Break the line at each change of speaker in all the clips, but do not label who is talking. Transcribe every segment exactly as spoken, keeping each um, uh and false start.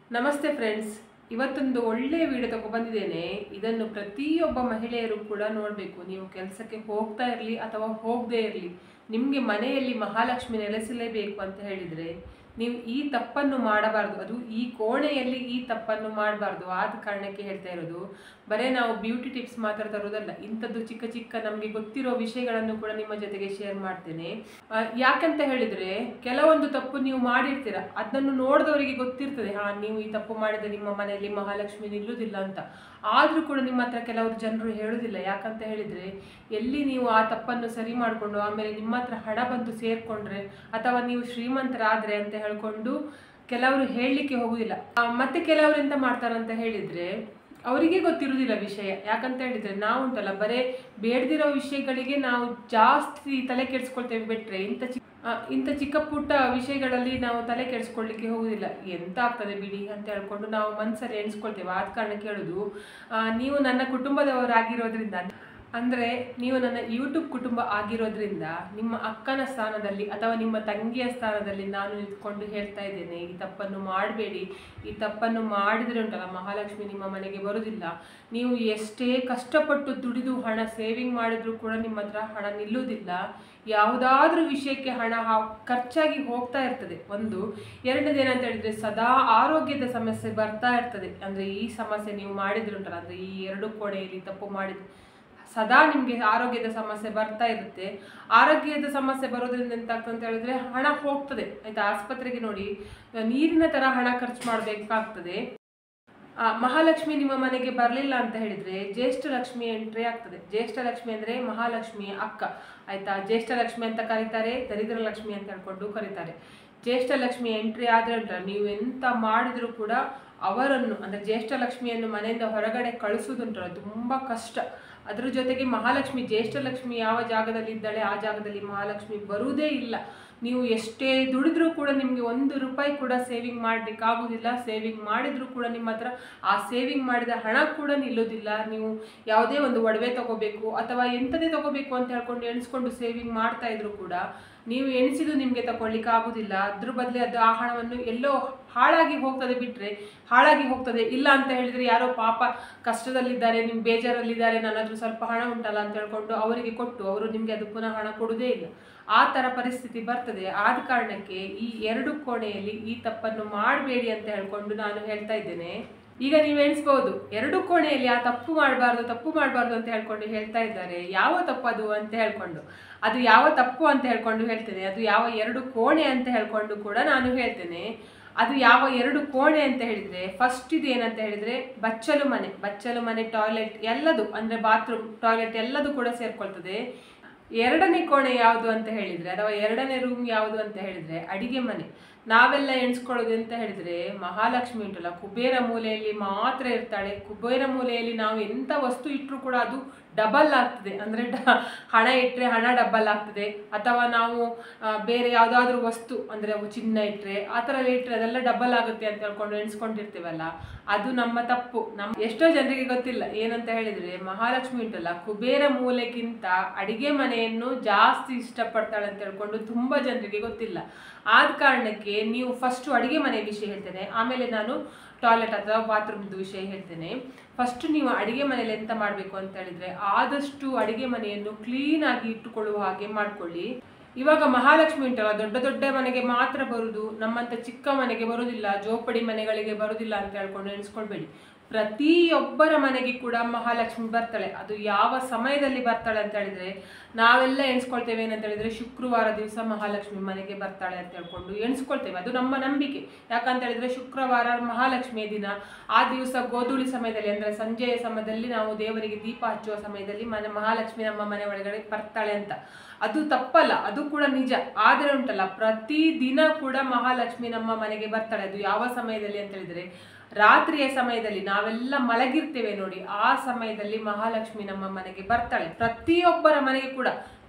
ನಮಸ್ತೆ ಫ್ರೆಂಡ್ಸ್, ಇವತ್ತೊಂದು ಒಳ್ಳೆ ವಿಡಿಯೋ ತಗೊ ಬಂದಿದ್ದೇನೆ. ಇದನ್ನು ಪ್ರತಿಯೊಬ್ಬ ಮಹಿಳೆಯರು ಕೂಡ ನೋಡಬೇಕು. ನೀವು ಕೆಲಸಕ್ಕೆ ಹೋಗ್ತಾ ಇರಲಿ ಅಥವಾ ಹೋಗದೇ ಇರಲಿ, ನಿಮಗೆ ಮನೆಯಲ್ಲಿ ಮಹಾಲಕ್ಷ್ಮಿ ನೆಲೆಸಲೇಬೇಕು ಅಂತ ಹೇಳಿದರೆ ನೀವು ಈ ತಪ್ಪನ್ನು ಮಾಡಬಾರ್ದು. ಅದು ಈ ಕೋಣೆಯಲ್ಲಿ ಈ ತಪ್ಪನ್ನು ಮಾಡಬಾರ್ದು. ಆದ ಕಾರಣಕ್ಕೆ ಹೇಳ್ತಾ ಇರೋದು. ಬರೇ ನಾವು ಬ್ಯೂಟಿ ಟಿಪ್ಸ್ ಮಾತ್ರ ತರೋದಲ್ಲ, ಇಂಥದ್ದು ಚಿಕ್ಕ ಚಿಕ್ಕ ನಮಗೆ ಗೊತ್ತಿರೋ ವಿಷಯಗಳನ್ನು ಕೂಡ ನಿಮ್ಮ ಜೊತೆಗೆ ಶೇರ್ ಮಾಡ್ತೇನೆ. ಯಾಕಂತ ಹೇಳಿದರೆ ಕೆಲವೊಂದು ತಪ್ಪು ನೀವು ಮಾಡಿರ್ತೀರ, ಅದನ್ನು ನೋಡಿದವರಿಗೆ ಗೊತ್ತಿರ್ತದೆ, ಹಾ ನೀವು ಈ ತಪ್ಪು ಮಾಡಿದರೆ ನಿಮ್ಮ ಮನೆಯಲ್ಲಿ ಮಹಾಲಕ್ಷ್ಮಿ ನಿಲ್ಲುವುದಿಲ್ಲ ಅಂತ. ಆದರೂ ಕೂಡ ನಿಮ್ಮ ಹತ್ರ ಕೆಲವರು ಜನರು ಹೇಳುವುದಿಲ್ಲ. ಯಾಕಂತ ಹೇಳಿದರೆ ಎಲ್ಲಿ ನೀವು ಆ ತಪ್ಪನ್ನು ಸರಿ ಮಾಡಿಕೊಂಡು ಆಮೇಲೆ ನಿಮ್ಮ ಹತ್ರ ಹಣ ಬಂದು ಸೇರಿಕೊಂಡ್ರೆ ಅಥವಾ ನೀವು ಶ್ರೀಮಂತರಾದರೆ ಅಂತ ಹೇಳ್ಕೊಂಡು ಕೆಲವರು ಹೇಳಲಿಕ್ಕೆ ಹೋಗುವುದಿಲ್ಲ. ಮತ್ತೆ ಕೆಲವರು ಎಂತ ಮಾಡ್ತಾರಂತ ಹೇಳಿದರೆ ಅವರಿಗೆ ಗೊತ್ತಿರುವುದಿಲ್ಲ ವಿಷಯ. ಯಾಕಂತ ಹೇಳಿದರೆ ನಾವು ಉಂಟಲ್ಲ, ಬರೇ ಬೇಡದಿರೋ ವಿಷಯಗಳಿಗೆ ನಾವು ಜಾಸ್ತಿ ತಲೆ ಕೆಡಿಸ್ಕೊಳ್ತೇವೆ ಬಿಟ್ಟರೆ ಇಂಥ ಚಿಕ್ಕ ಇಂಥ ಚಿಕ್ಕ ಪುಟ್ಟ ವಿಷಯಗಳಲ್ಲಿ ನಾವು ತಲೆ ಕೆಡಿಸ್ಕೊಳ್ಳಿಕ್ಕೆ ಹೋಗುವುದಿಲ್ಲ. ಎಂತ ಆಗ್ತದೆ ಬಿಡಿ ಅಂತ ಹೇಳ್ಕೊಂಡು ನಾವು ಮನಸ್ಸಲ್ಲಿ ಎಣಿಸ್ಕೊಳ್ತೇವೆ. ಆದ ಕಾರಣಕ್ಕೆ ಹೇಳೋದು, ನೀವು ನನ್ನ ಕುಟುಂಬದವರಾಗಿರೋದ್ರಿಂದ, ಅಂದರೆ ನೀವು ನನ್ನ ಯೂಟ್ಯೂಬ್ ಕುಟುಂಬ ಆಗಿರೋದ್ರಿಂದ ನಿಮ್ಮ ಅಕ್ಕನ ಸ್ಥಾನದಲ್ಲಿ ಅಥವಾ ನಿಮ್ಮ ತಂಗಿಯ ಸ್ಥಾನದಲ್ಲಿ ನಾನು ನಿಂತ್ಕೊಂಡು ಹೇಳ್ತಾ ಇದ್ದೇನೆ, ಈ ತಪ್ಪನ್ನು ಮಾಡಬೇಡಿ. ಈ ತಪ್ಪನ್ನು ಮಾಡಿದರೆ ಉಂಟಲ್ಲ, ಮಹಾಲಕ್ಷ್ಮಿ ನಿಮ್ಮ ಮನೆಗೆ ಬರುವುದಿಲ್ಲ. ನೀವು ಎಷ್ಟೇ ಕಷ್ಟಪಟ್ಟು ದುಡಿದು ಹಣ ಸೇವಿಂಗ್ ಮಾಡಿದರೂ ಕೂಡ ನಿಮ್ಮ ಹತ್ರ ಹಣ ನಿಲ್ಲುವುದಿಲ್ಲ. ಯಾವುದಾದ್ರೂ ವಿಷಯಕ್ಕೆ ಹಣ ಖರ್ಚಾಗಿ ಹೋಗ್ತಾ ಇರ್ತದೆ. ಒಂದು ಎರಡನೇದೇನಂತ ಹೇಳಿದರೆ ಸದಾ ಆರೋಗ್ಯದ ಸಮಸ್ಯೆ ಬರ್ತಾ ಇರ್ತದೆ. ಅಂದರೆ ಈ ಸಮಸ್ಯೆ ನೀವು ಮಾಡಿದ್ರೆ ಉಂಟಲ್ಲ, ಅಂದರೆ ಈ ಎರಡು ಕೋಣೆಯಲ್ಲಿ ತಪ್ಪು ಮಾಡಿದ್ರೆ ಸದಾ ನಿಮಗೆ ಆರೋಗ್ಯದ ಸಮಸ್ಯೆ ಬರ್ತಾ ಇರುತ್ತೆ. ಆರೋಗ್ಯದ ಸಮಸ್ಯೆ ಬರೋದ್ರಿಂದ ಎಂತ ಆಗ್ತದೆ ಅಂತ ಹೇಳಿದ್ರೆ ಹಣ ಹೋಗ್ತದೆ ಆಯ್ತಾ. ಆಸ್ಪತ್ರೆಗೆ ನೋಡಿ ನೀರಿನ ಥರ ಹಣ ಖರ್ಚು ಮಾಡಬೇಕಾಗ್ತದೆ. ಮಹಾಲಕ್ಷ್ಮಿ ನಿಮ್ಮ ಮನೆಗೆ ಬರಲಿಲ್ಲ ಅಂತ ಹೇಳಿದರೆ ಜ್ಯೇಷ್ಠ ಲಕ್ಷ್ಮಿ ಎಂಟ್ರಿ ಆಗ್ತದೆ. ಜ್ಯೇಷ್ಠ ಲಕ್ಷ್ಮಿ ಅಂದರೆ ಮಹಾಲಕ್ಷ್ಮಿಯ ಅಕ್ಕ ಆಯಿತಾ. ಜ್ಯೇಷ್ಠ ಲಕ್ಷ್ಮಿ ಅಂತ ಕರೀತಾರೆ, ದರಿದ್ರ ಲಕ್ಷ್ಮಿ ಅಂತ ಹೇಳ್ಕೊಂಡು ಕರೀತಾರೆ. ಜ್ಯೇಷ್ಠ ಲಕ್ಷ್ಮಿ ಎಂಟ್ರಿ ಆದರೆ ಉಂಟಲ್ಲ, ನೀವು ಎಂತ ಮಾಡಿದರೂ ಕೂಡ ಅವರನ್ನು ಅಂದರೆ ಜ್ಯೇಷ್ಠ ಲಕ್ಷ್ಮಿಯನ್ನು ಮನೆಯಿಂದ ಹೊರಗಡೆ ಕಳಿಸೋದುಂಟಲ್ಲ ತುಂಬ ಕಷ್ಟ. ಅದರ ಜೊತೆಗೆ ಮಹಾಲಕ್ಷ್ಮಿ ಜ್ಯೇಷ್ಠ ಲಕ್ಷ್ಮಿ ಯಾವ ಜಾಗದಲ್ಲಿ ಇದ್ದಾಳೆ ಆ ಜಾಗದಲ್ಲಿ ಮಹಾಲಕ್ಷ್ಮಿ ಬರುವುದೇ ಇಲ್ಲ. ನೀವು ಎಷ್ಟೇ ದುಡಿದ್ರೂ ಕೂಡ ನಿಮಗೆ ಒಂದು ರೂಪಾಯಿ ಕೂಡ ಸೇವಿಂಗ್ ಮಾಡಲಿಕ್ಕೆ ಆಗೋದಿಲ್ಲ. ಸೇವಿಂಗ್ ಮಾಡಿದರೂ ಕೂಡ ನಿಮ್ಮ ಹತ್ರ ಆ ಸೇವಿಂಗ್ ಮಾಡಿದ ಹಣ ಕೂಡ ನಿಲ್ಲೋದಿಲ್ಲ. ನೀವು ಯಾವುದೇ ಒಂದು ಒಡವೆ ತಗೋಬೇಕು ಅಥವಾ ಎಂಥದೇ ತಗೋಬೇಕು ಅಂತ ಹೇಳ್ಕೊಂಡು ಎಣಿಸ್ಕೊಂಡು ಸೇವಿಂಗ್ ಮಾಡ್ತಾ ಇದ್ರು ಕೂಡ ನೀವು ಎಣಿಸಿದ್ದು ನಿಮಗೆ ತಗೊಳ್ಳಿಕ್ಕೆ ಆಗೋದಿಲ್ಲ. ಅದ್ರ ಬದಲೇ ಅದು ಆ ಹಣವನ್ನು ಎಲ್ಲೋ ಹಾಳಾಗಿ ಹೋಗ್ತದೆ ಬಿಟ್ಟರೆ ಹಾಳಾಗಿ ಹೋಗ್ತದೆ. ಇಲ್ಲ ಅಂತ ಹೇಳಿದರೆ ಯಾರೋ ಪಾಪ ಕಷ್ಟದಲ್ಲಿದ್ದಾರೆ, ನಿಮ್ಮ ಬೇಜಾರಲ್ಲಿದ್ದಾರೆ, ನನ್ನ ಹತ್ರ ಸ್ವಲ್ಪ ಹಣ ಉಂಟಲ್ಲ ಅಂತ ಹೇಳ್ಕೊಂಡು ಅವರಿಗೆ ಕೊಟ್ಟು ಅವರು ನಿಮಗೆ ಅದು ಪುನಃ ಹಣ ಕೊಡುವುದೇ ಇಲ್ಲ. ಆ ಥರ ಪರಿಸ್ಥಿತಿ ಬರ್ತದೆ. ಆದ ಕಾರಣಕ್ಕೆ ಈ ಎರಡು ಕೋಣೆಯಲ್ಲಿ ಈ ತಪ್ಪನ್ನು ಮಾಡಬೇಡಿ ಅಂತ ಹೇಳ್ಕೊಂಡು ನಾನು ಹೇಳ್ತಾ ಇದ್ದೇನೆ. ಈಗ ನೀವು ಎಣಿಸ್ಬೋದು, ಎರಡು ಕೋಣೆಯಲ್ಲಿ ಆ ತಪ್ಪು ಮಾಡಬಾರ್ದು ತಪ್ಪು ಮಾಡಬಾರ್ದು ಅಂತ ಹೇಳ್ಕೊಂಡು ಹೇಳ್ತಾ ಇದ್ದಾರೆ. ಯಾವ ತಪ್ಪು ಅದು ಅಂತ ಹೇಳ್ಕೊಂಡು ಅದು ಯಾವ ತಪ್ಪು ಅಂತ ಹೇಳ್ಕೊಂಡು ಹೇಳ್ತೇನೆ. ಅದು ಯಾವ ಎರಡು ಕೋಣೆ ಅಂತ ಹೇಳ್ಕೊಂಡು ಕೂಡ ನಾನು ಹೇಳ್ತೇನೆ. ಅದು ಯಾವ ಎರಡು ಕೋಣೆ ಅಂತ ಹೇಳಿದರೆ ಫಸ್ಟ್ ಇದು ಏನಂತ ಹೇಳಿದರೆ ಬಚ್ಚಲು ಮನೆ. ಬಚ್ಚಲು ಮನೆ ಟಾಯ್ಲೆಟ್ ಎಲ್ಲದು ಅಂದರೆ ಬಾತ್ರೂಮ್ ಟಾಯ್ಲೆಟ್ ಎಲ್ಲದು ಕೂಡ ಸೇರ್ಕೊಳ್ತದೆ. ಎರಡನೇ ಕೋಣೆ ಯಾವುದು ಅಂತ ಹೇಳಿದರೆ ಅಥವಾ ಎರಡನೇ ರೂಮ್ ಯಾವುದು ಅಂತ ಹೇಳಿದರೆ ಅಡಿಗೆ ಮನೆ. ನಾವೆಲ್ಲ ಎಣಿಸ್ಕೊಳ್ಳೋದು ಅಂತ ಹೇಳಿದರೆ ಮಹಾಲಕ್ಷ್ಮಿ ಉಂಟಲ್ಲ ಕುಬೇರ ಮೂಲೆಯಲ್ಲಿ ಮಾತ್ರ ಇರ್ತಾಳೆ. ಕುಬೇರ ಮೂಲೆಯಲ್ಲಿ ನಾವು ಎಂಥ ವಸ್ತು ಇಟ್ಟರೂ ಕೂಡ ಅದು ಡಬಲ್ ಆಗ್ತದೆ. ಅಂದರೆ ಡ ಹಣ ಇಟ್ಟರೆ ಹಣ ಡಬಲ್ ಆಗ್ತದೆ. ಅಥವಾ ನಾವು ಬೇರೆ ಯಾವುದಾದ್ರೂ ವಸ್ತು ಅಂದರೆ ಚಿನ್ನ ಇಟ್ಟರೆ ಆ ಥರ ಇಟ್ಟರೆ ಅದೆಲ್ಲ ಡಬಲ್ ಆಗುತ್ತೆ ಅಂತ ಹೇಳ್ಕೊಂಡು ಎಣಿಸ್ಕೊಂಡಿರ್ತೀವಲ್ಲ, ಅದು ನಮ್ಮ ತಪ್ಪು. ನಮ್ಮ ಎಷ್ಟೋ ಜನರಿಗೆ ಗೊತ್ತಿಲ್ಲ ಏನಂತ ಹೇಳಿದರೆ ಮಹಾಲಕ್ಷ್ಮಿ ಉಂಟಲ್ಲ ಕುಬೇರ ಮೂಲೆಗಿಂತ ಅಡಿಗೆ ಮನೆಯನ್ನು ಜಾಸ್ತಿ ಇಷ್ಟಪಡ್ತಾಳೆ ಅಂತ ಹೇಳ್ಕೊಂಡು ತುಂಬ ಜನರಿಗೆ ಗೊತ್ತಿಲ್ಲ. ಆದ ಕಾರಣಕ್ಕೆ ನೀವು ಫಸ್ಟು ಅಡುಗೆ ಮನೆ ವಿಷಯ ಹೇಳ್ತೇನೆ, ಆಮೇಲೆ ನಾನು ಟಾಯ್ಲೆಟ್ ಅಥವಾ ಬಾತ್ರೂಮ್ದು ವಿಷಯ ಹೇಳ್ತೇನೆ. ಫಸ್ಟ್ ನೀವು ಅಡುಗೆ ಮನೆಯಲ್ಲಿ ಎಂತ ಮಾಡಬೇಕು ಅಂತ ಹೇಳಿದರೆ ಆದಷ್ಟು ಅಡುಗೆ ಮನೆಯನ್ನು ಕ್ಲೀನಾಗಿ ಇಟ್ಟುಕೊಳ್ಳುವ ಹಾಗೆ ಮಾಡಿಕೊಳ್ಳಿ. ಇವಾಗ ಮಹಾಲಕ್ಷ್ಮಿ ಉಂಟಲ್ಲ ದೊಡ್ಡ ದೊಡ್ಡ ಮನೆಗೆ ಮಾತ್ರ ಬರುವುದು, ನಮ್ಮಂಥ ಚಿಕ್ಕ ಮನೆಗೆ ಬರುವುದಿಲ್ಲ, ಜೋಪಡಿ ಮನೆಗಳಿಗೆ ಬರುವುದಿಲ್ಲ ಅಂತ ಹೇಳ್ಕೊಂಡು ಎಣಿಸ್ಕೊಳ್ಬೇಡಿ. ಪ್ರತಿಯೊಬ್ಬರ ಮನೆಗೆ ಕೂಡ ಮಹಾಲಕ್ಷ್ಮಿ ಬರ್ತಾಳೆ. ಅದು ಯಾವ ಸಮಯದಲ್ಲಿ ಬರ್ತಾಳೆ ಅಂತ ಹೇಳಿದರೆ ನಾವೆಲ್ಲ ಎಣಿಸ್ಕೊಳ್ತೇವೆ ಏನಂತ ಹೇಳಿದರೆ ಶುಕ್ರವಾರ ದಿವಸ ಮಹಾಲಕ್ಷ್ಮಿ ಮನೆಗೆ ಬರ್ತಾಳೆ ಅಂತ ಹೇಳ್ಕೊಂಡು ಎಣಿಸ್ಕೊಳ್ತೇವೆ. ಅದು ನಮ್ಮ ನಂಬಿಕೆ. ಯಾಕಂತ ಹೇಳಿದರೆ ಶುಕ್ರವಾರ ಮಹಾಲಕ್ಷ್ಮಿಯ ದಿನ. ಆ ದಿವಸ ಗೋಧೂಳಿ ಸಮಯದಲ್ಲಿ ಅಂದರೆ ಸಂಜೆಯ ಸಮಯದಲ್ಲಿ ನಾವು ದೇವರಿಗೆ ದೀಪ ಹಚ್ಚುವ ಸಮಯದಲ್ಲಿ ಮನೆ ಮಹಾಲಕ್ಷ್ಮಿ ನಮ್ಮ ಮನೆ ಒಳಗಡೆ ಬರ್ತಾಳೆ ಅಂತ. ಅದು ತಪ್ಪಲ್ಲ, ಅದು ಕೂಡ ನಿಜ. ಆದರೆ ಉಂಟಲ್ಲ ಪ್ರತಿ ದಿನ ಕೂಡ ಮಹಾಲಕ್ಷ್ಮಿ ನಮ್ಮ ಮನೆಗೆ ಬರ್ತಾಳೆ. ಅದು ಯಾವ ಸಮಯದಲ್ಲಿ ಅಂತ ಹೇಳಿದರೆ ರಾತ್ರಿಯ ಸಮಯದಲ್ಲಿ ನಾವೆಲ್ಲ ಮಲಗಿರ್ತೇವೆ ನೋಡಿ, ಆ ಸಮಯದಲ್ಲಿ ಮಹಾಲಕ್ಷ್ಮಿ ನಮ್ಮ ಮನೆಗೆ ಬರ್ತಾಳೆ. ಪ್ರತಿಯೊಬ್ಬರ ಮನೆಗೆ ಕೂಡ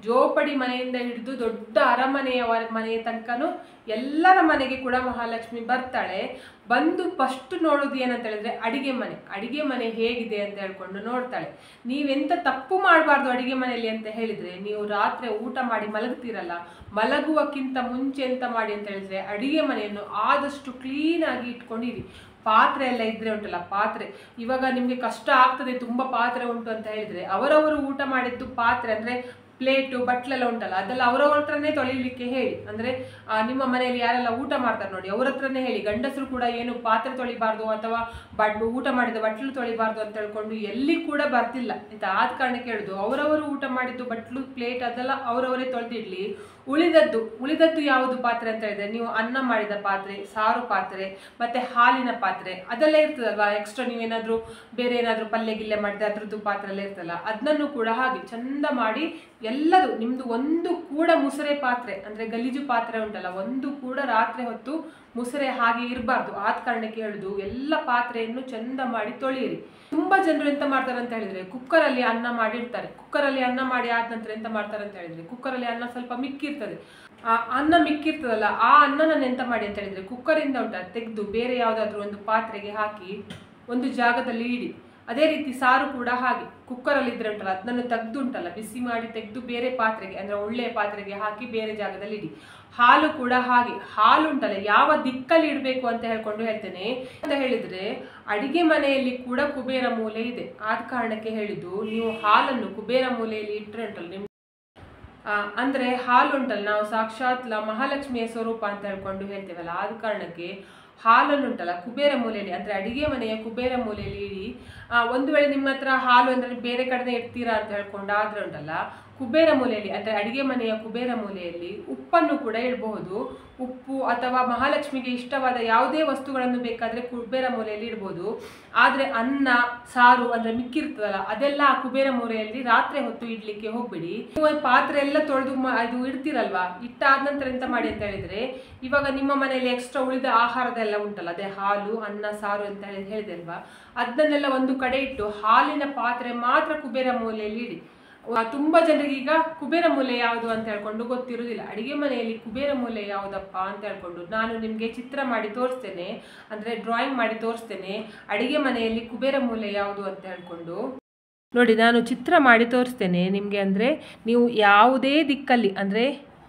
ಜೋಪಡಿ ಮನೆಯಿಂದ ಹಿಡಿದು ದೊಡ್ಡ ಅರಮನೆಯ ಮನೆಯ ತನಕನೂ ಎಲ್ಲರ ಮನೆಗೆ ಕೂಡ ಮಹಾಲಕ್ಷ್ಮಿ ಬರ್ತಾಳೆ. ಬಂದು ಫಸ್ಟ್ ನೋಡೋದು ಏನಂತ ಹೇಳಿದ್ರೆ ಅಡಿಗೆ ಮನೆ, ಅಡಿಗೆ ಮನೆ ಹೇಗಿದೆ ಅಂತ ಹೇಳ್ಕೊಂಡು ನೋಡ್ತಾಳೆ. ನೀವೆಂತ ತಪ್ಪು ಮಾಡಬಾರ್ದು ಅಡಿಗೆ ಮನೆಯಲ್ಲಿ ಅಂತ ಹೇಳಿದ್ರೆ, ನೀವು ರಾತ್ರಿ ಊಟ ಮಾಡಿ ಮಲಗ್ತೀರಲ್ಲ, ಮಲಗುವಕ್ಕಿಂತ ಮುಂಚೆ ಎಂತ ಮಾಡಿ ಅಂತ ಹೇಳಿದ್ರೆ ಅಡಿಗೆ ಮನೆಯನ್ನು ಆದಷ್ಟು ಕ್ಲೀನ್ ಆಗಿ ಇಟ್ಕೊಂಡಿರಿ. ಪಾತ್ರೆ ಎಲ್ಲ ಇದ್ರೆ ಉಂಟಲ್ಲ, ಪಾತ್ರೆ ಇವಾಗ ನಿಮ್ಗೆ ಕಷ್ಟ ಆಗ್ತದೆ ತುಂಬಾ ಪಾತ್ರೆ ಉಂಟು ಅಂತ ಹೇಳಿದ್ರೆ, ಅವರವರು ಊಟ ಮಾಡಿದ್ದು ಪಾತ್ರೆ ಅಂದ್ರೆ ಪ್ಲೇಟು ಬಟ್ಲೆಲ್ಲ ಉಂಟಲ್ಲ, ಅದೆಲ್ಲ ಅವರವ್ರ ಹತ್ರನೇ ತೊಳಿಲಿಕ್ಕೆ ಹೇಳಿ. ಅಂದ್ರೆ ನಿಮ್ಮ ಮನೆಯಲ್ಲಿ ಯಾರೆಲ್ಲ ಊಟ ಮಾಡ್ತಾರೆ ನೋಡಿ ಅವ್ರ ಹತ್ರನೇ ಹೇಳಿ. ಗಂಡಸರು ಕೂಡ ಏನು ಪಾತ್ರೆ ತೊಳಿಬಾರ್ದು ಅಥವಾ ಬಡ್ ಊಟ ಮಾಡಿದ ಬಟ್ಲು ತೊಳಿಬಾರ್ದು ಅಂತ ಹೇಳ್ಕೊಂಡು ಎಲ್ಲಿ ಕೂಡ ಬರ್ತಿಲ್ಲ ಆಯ್ತಾ. ಆದ ಕಾರಣಕ್ಕೆ ಹೇಳುದು ಅವರವರು ಊಟ ಮಾಡಿದ್ದು ಬಟ್ಲು ಪ್ಲೇಟ್ ಅದೆಲ್ಲ ಅವರವರೇ ತೊಳೆದಿಡ್ಲಿ. ಉಳಿದದ್ದು ಉಳಿದದ್ದು ಯಾವುದು ಪಾತ್ರೆ ಅಂತ ಹೇಳಿದ್ರೆ, ನೀವು ಅನ್ನ ಮಾಡಿದ ಪಾತ್ರೆ, ಸಾರು ಪಾತ್ರೆ, ಮತ್ತೆ ಹಾಲಿನ ಪಾತ್ರೆ ಅದೆಲ್ಲ ಇರ್ತದಲ್ವಾ. ಎಕ್ಸ್ಟ್ರಾ ನೀವೇನಾದ್ರೂ ಬೇರೆ ಏನಾದ್ರೂ ಪಲ್ಯ ಗಿಲ್ಲೆ ಮಾಡಿದ್ರೆ ಅದ್ರದ್ದು ಪಾತ್ರೆ ಎಲ್ಲ ಇರ್ತಲ್ಲ, ಅದನ್ನು ಕೂಡ ಹಾಗೆ ಚಂದ ಮಾಡಿ ಎಲ್ಲದು ನಿಮ್ದು ಒಂದು ಕೂಡ ಮುಸುರೆ ಪಾತ್ರೆ ಅಂದ್ರೆ ಗಲೀಜು ಪಾತ್ರೆ ಉಂಟಲ್ಲ, ಒಂದು ಕೂಡ ರಾತ್ರಿ ಹೊತ್ತು ಮುಸುರೆ ಹಾಗೆ ಇರಬಾರ್ದು. ಆದ ಕಾರಣಕ್ಕೆ ಹೇಳುದು ಎಲ್ಲ ಪಾತ್ರೆಯನ್ನು ಚಂದ ಮಾಡಿ ತೊಳೆಯಿರಿ. ತುಂಬಾ ಜನರು ಎಂತ ಮಾಡ್ತಾರೆ ಅಂತ ಹೇಳಿದ್ರೆ, ಕುಕ್ಕರ್ ಅಲ್ಲಿ ಅನ್ನ ಮಾಡಿರ್ತಾರೆ. ಕುಕ್ಕರ್ ಅಲ್ಲಿ ಅನ್ನ ಮಾಡಿ ಆದ ನಂತರ ಎಂತ ಮಾಡ್ತಾರೆ ಅಂತ ಹೇಳಿದ್ರೆ, ಕುಕ್ಕರ್ ಅಲ್ಲಿ ಅನ್ನ ಸ್ವಲ್ಪ ಮಿಕ್ಕಿರ್ತದೆ, ಆ ಅನ್ನ ಮಿಕ್ಕಿರ್ತದಲ್ಲ ಆ ಅನ್ನನ ಎಂತ ಮಾಡಿ ಅಂತ ಹೇಳಿದ್ರೆ ಕುಕ್ಕರ್ ಇಂದ ಉಂಟ ತೆಗೆದು ಬೇರೆ ಯಾವ್ದಾದ್ರು ಒಂದು ಪಾತ್ರೆಗೆ ಹಾಕಿ ಒಂದು ಜಾಗದಲ್ಲಿ ಇಡಿ. ಅದೇ ರೀತಿ ಸಾರು ಕೂಡ ಹಾಗೆ ಕುಕ್ಕರ್ ಅಲ್ಲಿ ಇದ್ರೆ ಉಂಟಲ್ಲ ಅದನ್ನು ತೆಗೆದು ಉಂಟಲ್ಲ ಬಿಸಿ ಮಾಡಿ ತೆಗೆದು ಬೇರೆ ಪಾತ್ರೆಗೆ ಅಂದ್ರೆ ಒಳ್ಳೆಯ ಪಾತ್ರೆಗೆ ಹಾಕಿ ಬೇರೆ ಜಾಗದಲ್ಲಿ ಇಡಿ. ಹಾಲು ಕೂಡ ಹಾಗೆ, ಹಾಲು ಉಂಟಲ್ಲ ಯಾವ ದಿಕ್ಕಲ್ಲಿ ಇಡಬೇಕು ಅಂತ ಹೇಳ್ಕೊಂಡು ಹೇಳ್ತೇನೆ ಅಂತ ಹೇಳಿದ್ರೆ, ಅಡಿಗೆ ಮನೆಯಲ್ಲಿ ಕೂಡ ಕುಬೇರ ಮೂಲೆ ಇದೆ. ಆದ ಕಾರಣಕ್ಕೆ ಹೇಳಿದ್ದು ನೀವು ಹಾಲನ್ನು ಕುಬೇರ ಮೂಲೆಯಲ್ಲಿ ಇಟ್ಟರೆ ಉಂಟಲ್ಲ ನಿಮ್ ಆ ಅಂದ್ರೆ ಹಾಲು ಉಂಟಲ್ಲ ನಾವು ಸಾಕ್ಷಾತ್ ಮಹಾಲಕ್ಷ್ಮಿಯ ಸ್ವರೂಪ ಅಂತ ಹೇಳ್ಕೊಂಡು ಹೇಳ್ತೇವಲ್ಲ, ಆದ ಕಾರಣಕ್ಕೆ ಹಾಲನ್ನು ಉಂಟಲ್ಲ ಕುಬೇರ ಮೂಲೆಯಲ್ಲಿ ಅಂದ್ರೆ ಅಡಿಗೆ ಮನೆಯ ಕುಬೇರ ಮೂಲೆಯಲ್ಲಿ ಇಡಿ. ಆ ಒಂದು ವೇಳೆ ನಿಮ್ಮ ಹತ್ರ ಹಾಲು ಅಂದ್ರೆ ಬೇರೆ ಕಡೆ ಇಡ್ತೀರಾ ಅಂತ ಹೇಳ್ಕೊಂಡು ಆದ್ರೆ ಉಂಟಲ್ಲ ಕುಬೇರ ಮೂಲೆಯಲ್ಲಿ ಅಂದ್ರೆ ಅಡಿಗೆ ಮನೆಯ ಕುಬೇರ ಮೂಲೆಯಲ್ಲಿ ಉಪ್ಪನ್ನು ಕೂಡ ಇಡಬಹುದು. ಉಪ್ಪು ಅಥವಾ ಮಹಾಲಕ್ಷ್ಮಿಗೆ ಇಷ್ಟವಾದ ಯಾವುದೇ ವಸ್ತುಗಳನ್ನು ಬೇಕಾದ್ರೆ ಕುಬೇರ ಮೂಲೆಯಲ್ಲಿ ಇಡ್ಬೋದು. ಆದ್ರೆ ಅನ್ನ ಸಾರು ಅಂದ್ರೆ ಮಿಕ್ಕಿರ್ತದಲ್ಲ ಅದೆಲ್ಲ ಆ ಕುಬೇರ ಮೂಲೆಯಲ್ಲಿ ರಾತ್ರಿ ಹೊತ್ತು ಇಡ್ಲಿಕ್ಕೆ ಹೋಗ್ಬೇಡಿ. ನೀವು ಪಾತ್ರೆ ಎಲ್ಲ ತೊಳೆದು ಇದು ಇಡ್ತೀರಲ್ವಾ, ಇಟ್ಟಾದ ನಂತರ ಎಂತ ಮಾಡಿ ಅಂತ ಹೇಳಿದ್ರೆ, ಇವಾಗ ನಿಮ್ಮ ಮನೆಯಲ್ಲಿ ಎಕ್ಸ್ಟ್ರಾ ಉಳಿದ ಆಹಾರದೆಲ್ಲ ಉಂಟಲ್ಲ ಅದೇ ಹಾಲು ಅನ್ನ ಸಾರು ಅಂತ ಹೇಳಿ ಹೇಳಿದೆ ಅಲ್ವಾ, ಅದನ್ನೆಲ್ಲ ಒಂದು ಕಡೆ ಇಟ್ಟು ಹಾಲಿನ ಪಾತ್ರೆ ಮಾತ್ರ ಕುಬೇರ ಮೂಲೆಯಲ್ಲಿ ಇಡಿ. ತುಂಬಾ ಜನರಿಗೆ ಈಗ ಕುಬೇರ ಮೂಲೆ ಯಾವುದು ಅಂತ ಹೇಳ್ಕೊಂಡು ಗೊತ್ತಿರುವುದಿಲ್ಲ. ಅಡಿಗೆ ಮನೆಯಲ್ಲಿ ಕುಬೇರ ಮೂಲೆ ಯಾವುದಪ್ಪ ಅಂತ ಹೇಳ್ಕೊಂಡು ನಾನು ನಿಮ್ಗೆ ಚಿತ್ರ ಮಾಡಿ ತೋರಿಸ್ತೇನೆ, ಅಂದ್ರೆ ಡ್ರಾಯಿಂಗ್ ಮಾಡಿ ತೋರಿಸ್ತೇನೆ ಅಡಿಗೆ ಮನೆಯಲ್ಲಿ ಕುಬೇರ ಮೂಲೆ ಯಾವುದು ಅಂತ ಹೇಳ್ಕೊಂಡು. ನೋಡಿ ನಾನು ಚಿತ್ರ ಮಾಡಿ ತೋರಿಸ್ತೇನೆ ನಿಮ್ಗೆ. ಅಂದ್ರೆ ನೀವು ಯಾವುದೇ ದಿಕ್ಕಲ್ಲಿ ಅಂದ್ರೆ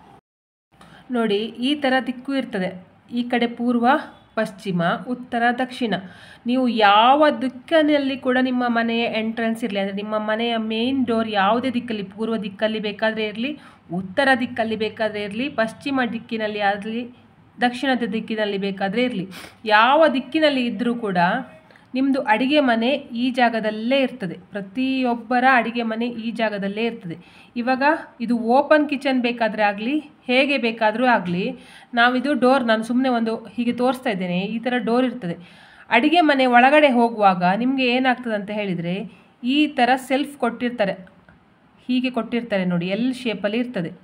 ನೋಡಿ ಈ ತರ ದಿಕ್ಕು ಇರ್ತದೆ, ಈ ಕಡೆ ಪೂರ್ವ ಪಶ್ಚಿಮ ಉತ್ತರ ದಕ್ಷಿಣ. ನೀವು ಯಾವ ದಿಕ್ಕಿನಲ್ಲಿ ಕೂಡ ನಿಮ್ಮ ಮನೆಯ ಎಂಟ್ರೆನ್ಸ್ ಇರಲಿ ಅಂದರೆ ನಿಮ್ಮ ಮನೆಯ ಮೇನ್ ಡೋರ್ ಯಾವುದೇ ದಿಕ್ಕಲ್ಲಿ, ಪೂರ್ವ ದಿಕ್ಕಲ್ಲಿ ಬೇಕಾದರೆ ಇರಲಿ, ಉತ್ತರ ದಿಕ್ಕಲ್ಲಿ ಬೇಕಾದರೆ ಇರಲಿ, ಪಶ್ಚಿಮ ದಿಕ್ಕಿನಲ್ಲಿ ಆಗಲಿ, ದಕ್ಷಿಣದ ದಿಕ್ಕಿನಲ್ಲಿ ಬೇಕಾದರೆ ಇರಲಿ, ಯಾವ ದಿಕ್ಕಿನಲ್ಲಿ ಇದ್ದರೂ ಕೂಡ ನಿಮ್ಮದು ಅಡಿಗೆ ಮನೆ ಈ ಜಾಗದಲ್ಲೇ ಇರ್ತದೆ. ಪ್ರತಿಯೊಬ್ಬರ ಅಡಿಗೆ ಮನೆ ಈ ಜಾಗದಲ್ಲೇ ಇರ್ತದೆ. ಇವಾಗ ಇದು ಓಪನ್ ಕಿಚನ್ ಬೇಕಾದರೆ ಆಗಲಿ ಹೇಗೆ ಬೇಕಾದರೂ ಆಗಲಿ, ನಾವಿದು ಡೋರ್ ನಾನು ಸುಮ್ಮನೆ ಒಂದು ಹೀಗೆ ತೋರಿಸ್ತಾ ಇದ್ದೇನೆ, ಈ ಥರ ಡೋರ್ ಇರ್ತದೆ. ಅಡಿಗೆ ಮನೆ ಒಳಗಡೆ ಹೋಗುವಾಗ ನಿಮಗೆ ಏನಾಗ್ತದೆ ಅಂತ ಹೇಳಿದರೆ, ಈ ಥರ ಸೆಲ್ಫ್ ಕೊಟ್ಟಿರ್ತಾರೆ, ಹೀಗೆ ಕೊಟ್ಟಿರ್ತಾರೆ ನೋಡಿ, ಎಲ್ ಶೇಪಲ್ಲಿ ಇರ್ತದೆ